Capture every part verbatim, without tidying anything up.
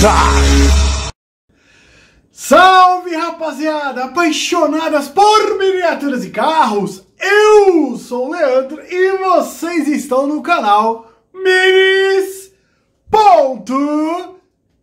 Car! Salve, rapaziada, apaixonadas por miniaturas e carros, eu sou o Leandro e vocês estão no canal Minis ponto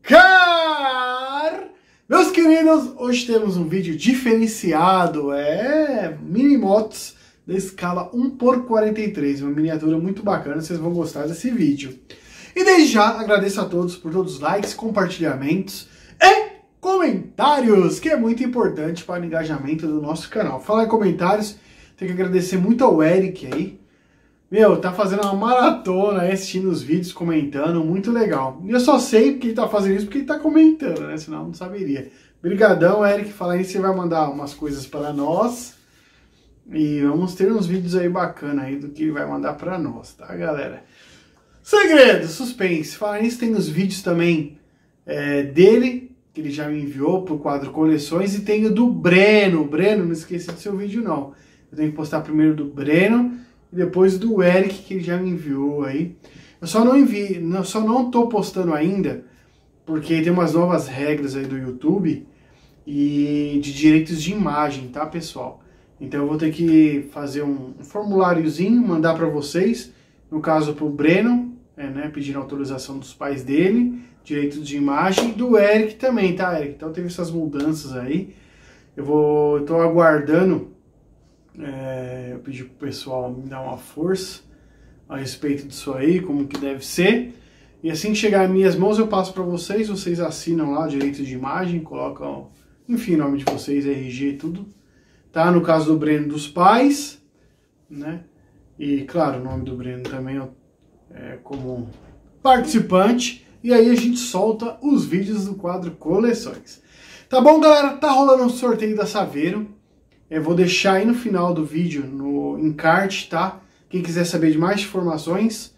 car. Meus queridos, hoje temos um vídeo diferenciado, é mini motos da escala um por quarenta e três, uma miniatura muito bacana, vocês vão gostar desse vídeo. E desde já agradeço a todos por todos os likes, compartilhamentos e comentários, que é muito importante para o engajamento do nosso canal. Falar em comentários, tenho que agradecer muito ao Eric aí. Meu, tá fazendo uma maratona aí, assistindo os vídeos, comentando, muito legal. E eu só sei que ele tá fazendo isso porque ele tá comentando, né? Senão eu não saberia. Obrigadão, Eric. Fala aí, você vai mandar umas coisas para nós. E vamos ter uns vídeos aí bacana aí do que ele vai mandar para nós, tá, galera? Segredo, suspense. Fala nisso, tem os vídeos também é, dele, que ele já me enviou pro quadro Coleções, e tem o do Breno. Breno, não esqueci do seu vídeo não. Eu tenho que postar primeiro do Breno e depois do Eric, que ele já me enviou aí. Eu só não envio, não, só não tô postando ainda, porque tem umas novas regras aí do YouTube e de direitos de imagem, tá, pessoal? Então eu vou ter que fazer um, um formuláriozinho, mandar para vocês, no caso pro Breno, é, né, pedir autorização dos pais dele, direitos de imagem, e do Eric também, tá, Eric? Então teve essas mudanças aí. Eu vou, eu tô aguardando, é, eu pedi pro pessoal me dar uma força a respeito disso aí, como que deve ser. E assim que chegar em minhas mãos eu passo para vocês, vocês assinam lá o direito de imagem, colocam, enfim, o nome de vocês, R G, tudo. Tá? No caso do Breno, dos pais, né? E claro, o nome do Breno também é como participante. E aí a gente solta os vídeos do quadro Coleções. Tá bom, galera? Tá rolando um sorteio da Saveiro. Eu vou deixar aí no final do vídeo, no encarte, tá? Quem quiser saber de mais informações,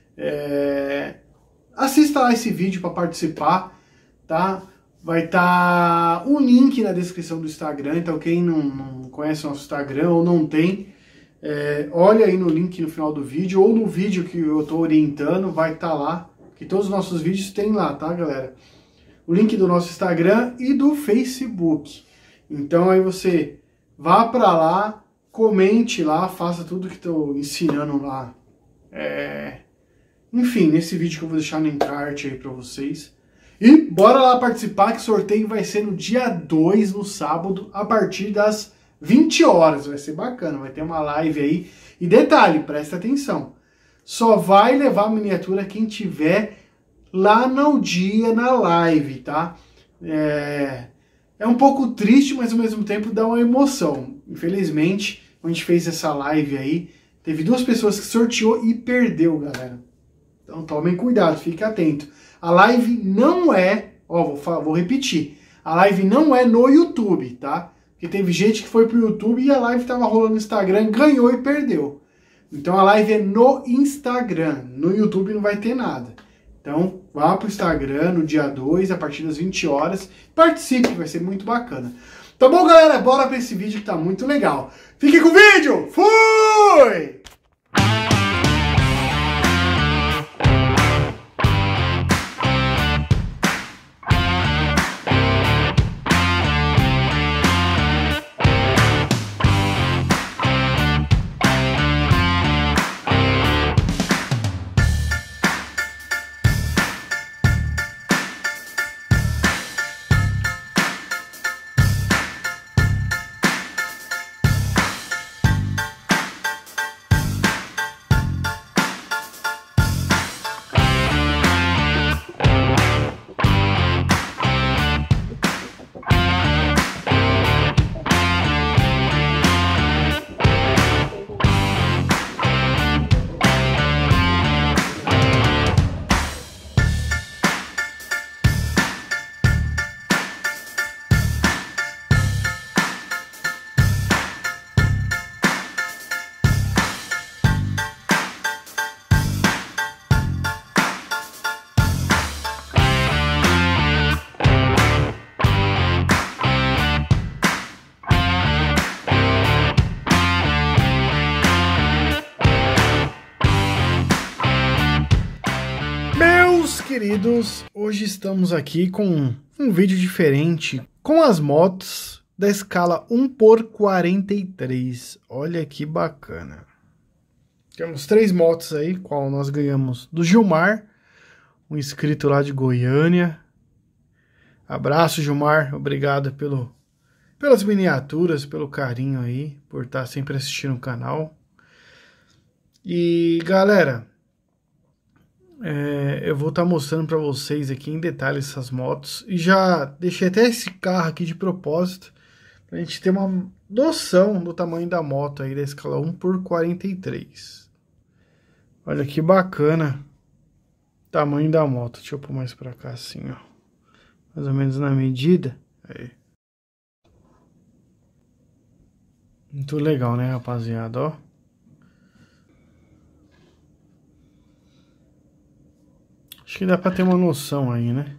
é... assista lá esse vídeo para participar, tá? Vai estar tá um link na descrição do Instagram, então quem não, não conhece o nosso Instagram ou não tem, é, olha aí no link no final do vídeo, ou no vídeo que eu estou orientando, vai estar tá lá, que todos os nossos vídeos tem lá, tá, galera? O link do nosso Instagram e do Facebook. Então aí você vá para lá, comente lá, faça tudo que estou ensinando lá. É... Enfim, nesse vídeo que eu vou deixar no encarte aí para vocês. E bora lá participar, que o sorteio vai ser no dia dois, no sábado, a partir das vinte horas. Vai ser bacana, vai ter uma live aí. E detalhe, presta atenção, só vai levar a miniatura quem tiver lá no dia, na live, tá? É, é um pouco triste, mas ao mesmo tempo dá uma emoção. Infelizmente, quando a gente fez essa live aí, teve duas pessoas que sorteou e perdeu, galera. Então tomem cuidado, fiquem atentos. A live não é, ó, vou, falar, vou repetir, a live não é no YouTube, tá? Porque teve gente que foi pro YouTube e a live tava rolando no Instagram, ganhou e perdeu. Então a live é no Instagram, no YouTube não vai ter nada. Então vá pro Instagram no dia dois, a partir das vinte horas, participe, vai ser muito bacana. Tá bom, galera? Bora pra esse vídeo que tá muito legal. Fique com o vídeo! Fui! queridos, hoje estamos aqui com um vídeo diferente com as motos da escala um por quarenta e três. Olha que bacana. Temos três motos aí, qual nós ganhamos do Gilmar, um inscrito lá de Goiânia. Abraço, Gilmar, obrigado pelo, pelas miniaturas, pelo carinho aí, por estar sempre assistindo o canal. E galera, é, eu vou estar mostrando para vocês aqui em detalhe essas motos. E já deixei até esse carro aqui de propósito, pra gente ter uma noção do tamanho da moto aí da escala um por quarenta e três. Olha que bacana o tamanho da moto. Deixa eu pôr mais pra cá assim, ó. Mais ou menos na medida. Aí. Muito legal, né, rapaziada, ó. Acho que dá pra ter uma noção aí, né?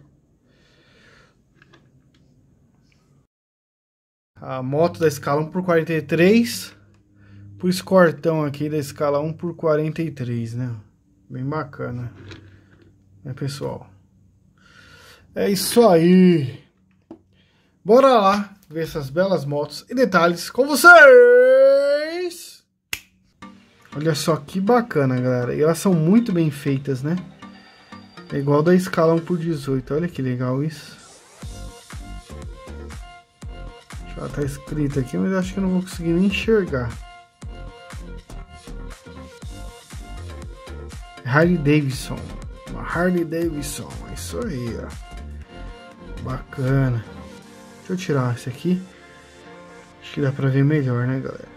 A moto da escala um por quarenta e três, pro escortão aqui da escala um por quarenta e três, né? Bem bacana, né, pessoal? É isso aí. Bora lá ver essas belas motos e detalhes com vocês. Olha só que bacana, galera. E elas são muito bem feitas, né? É igual da escala um por dezoito. Olha que legal isso. Já tá escrito aqui, mas acho que eu não vou conseguir nem enxergar. Harley Davidson. Uma Harley Davidson. É isso aí, ó. Bacana. Deixa eu tirar esse aqui. Acho que dá pra ver melhor, né, galera?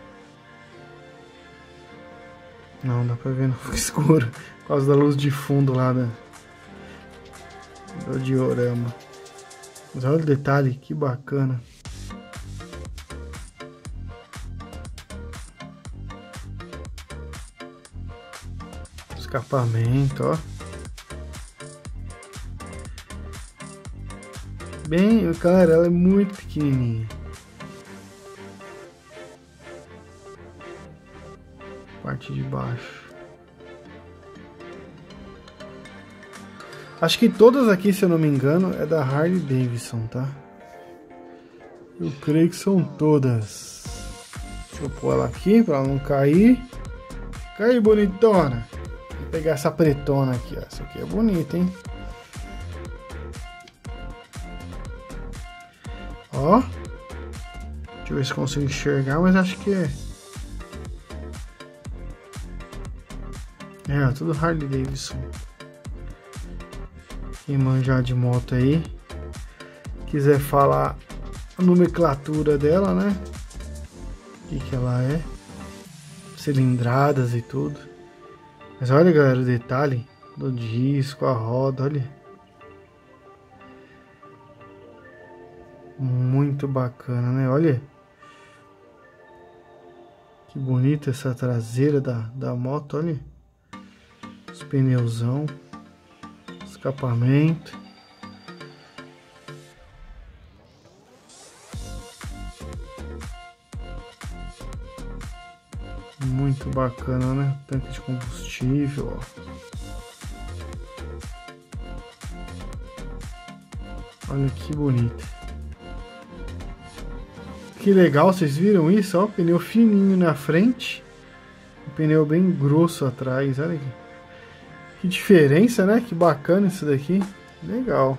Não, dá pra ver, não fica escuro. Por causa da luz de fundo lá da... do diorama. Mas olha o detalhe, que bacana. Escapamento, ó. Bem, cara, ela é muito pequenininha. Parte de baixo. Acho que todas aqui, se eu não me engano, é da Harley Davidson, tá? Eu creio que são todas. Deixa eu pôr ela aqui pra ela não cair. Cai, bonitona. Vou pegar essa pretona aqui, ó. Essa aqui é bonita, hein? Ó. Deixa eu ver se consigo enxergar, mas acho que é... É, tudo Harley Davidson. Quem manjar de moto aí, quiser falar a nomenclatura dela, né? O que que ela é. Cilindradas e tudo. Mas olha, galera, o detalhe do disco, a roda, olha. Muito bacana, né? Olha. Que bonita essa traseira da, da moto, olha. Os pneuzão. Escapamento. Muito bacana, né? Tanque de combustível, ó. Olha que bonito. Que legal, vocês viram isso? Ó, pneu fininho na frente. Um pneu bem grosso atrás. Olha aqui. Que diferença, né? Que bacana isso daqui. Legal.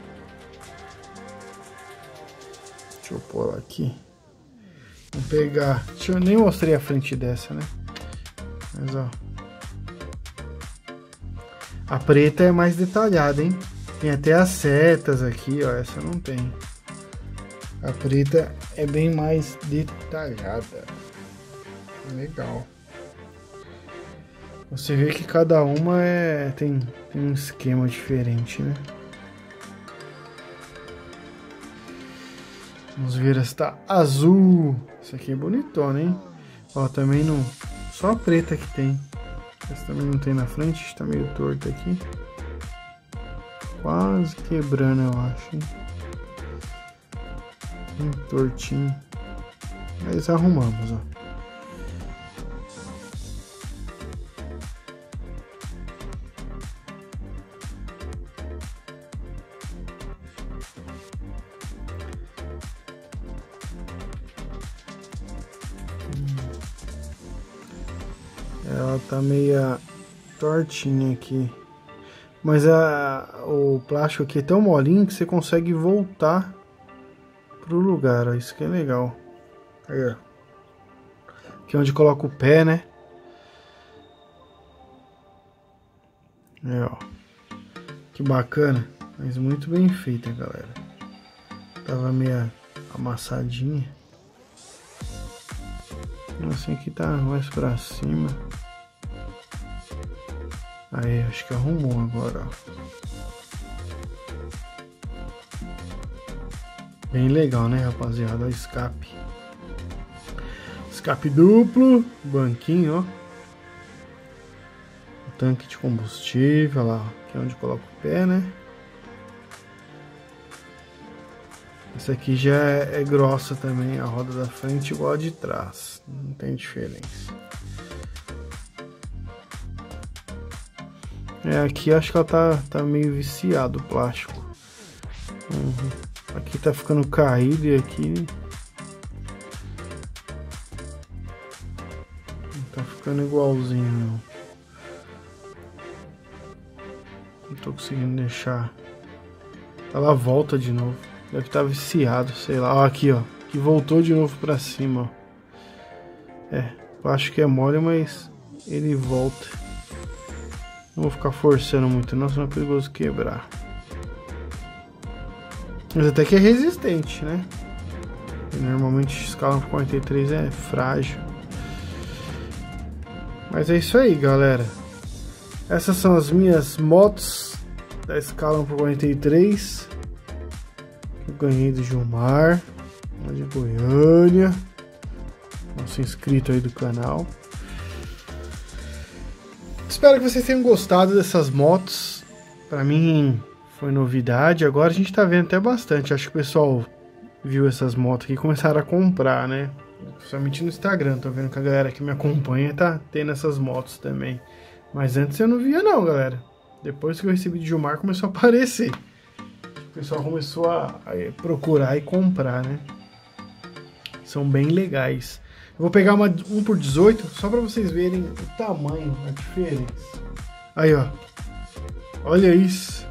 Deixa eu pôr aqui. Vou pegar... Deixa eu nem mostrei a frente dessa, né? Mas, ó. A preta é mais detalhada, hein? Tem até as setas aqui, ó. Essa não tem. A preta é bem mais detalhada. Legal. Você vê que cada uma é, tem, tem um esquema diferente, né? Vamos ver esta azul. Essa aqui é bonitona, hein? Ó, também não... Só a preta que tem. Essa também não tem na frente. Está meio torta aqui. Quase quebrando, eu acho, hein? Bem tortinho. Mas arrumamos, ó. Ela tá meia tortinha aqui. Mas a, o plástico aqui é tão molinho que você consegue voltar pro lugar, ó. Isso que é legal. Aí, ó. Aqui é onde coloca o pé, né? É, ó. Que bacana. Mas muito bem feita, galera. Tava meio amassadinha. Assim aqui tá mais pra cima. Aí, acho que arrumou agora, ó. Bem legal, né, rapaziada? O escape. Escape duplo. Banquinho, ó. O tanque de combustível, lá, ó. Aqui é onde coloca o pé, né? Essa aqui já é, é grossa também, a roda da frente igual a de trás. Não tem diferença. É, aqui acho que ela tá, tá meio viciado o plástico. Uhum. Aqui tá ficando caído e aqui não tá ficando igualzinho não. Não tô conseguindo deixar. Ela volta de novo. Deve estar viciado, sei lá. Ó, aqui, ó. Que voltou de novo pra cima, ó. É, eu acho que é mole, mas ele volta. Não vou ficar forçando muito não, senão é perigoso quebrar. Mas até que é resistente, né? E normalmente escala por quarenta e três é frágil. Mas é isso aí, galera. Essas são as minhas motos da escala por quarenta e três. Eu ganhei do Gilmar, lá de Goiânia, nosso inscrito aí do canal. Espero que vocês tenham gostado dessas motos. Pra mim foi novidade. Agora a gente tá vendo até bastante. Acho que o pessoal viu essas motos aqui e começaram a comprar, né? Principalmente no Instagram. Tô vendo que a galera que me acompanha tá tendo essas motos também. Mas antes eu não via não, galera. Depois que eu recebi de Gilmar começou a aparecer. O pessoal começou a, a procurar e comprar, né? São bem legais. Eu vou pegar uma um por dezoito só para vocês verem o tamanho, a diferença. Aí, ó. Olha isso.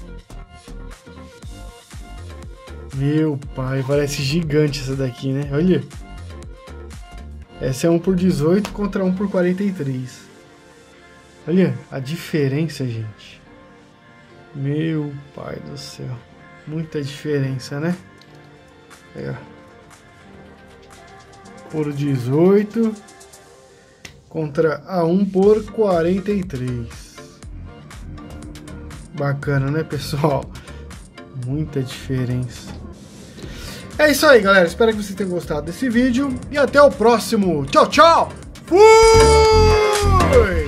Meu pai, parece gigante essa daqui, né? Olha. Essa é um por dezoito contra um por quarenta e três. Olha a diferença, gente. Meu pai do céu. Muita diferença, né? Aí, ó. Por dezoito contra a um por quarenta e três. Bacana, né, pessoal? Muita diferença. É isso aí, galera. Espero que vocês tenham gostado desse vídeo. E até o próximo. Tchau, tchau! Fui!